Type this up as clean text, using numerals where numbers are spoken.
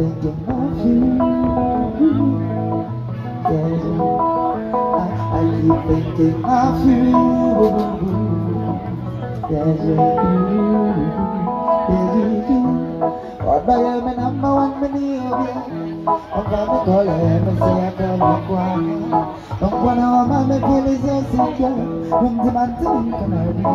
thinking of you. Yeah, I keep thinking of you. Yeah, God by you, my number one, my new baby. I'm gonna call her and say I come back one. Don't wanna, my feel is so secure. From the mountain,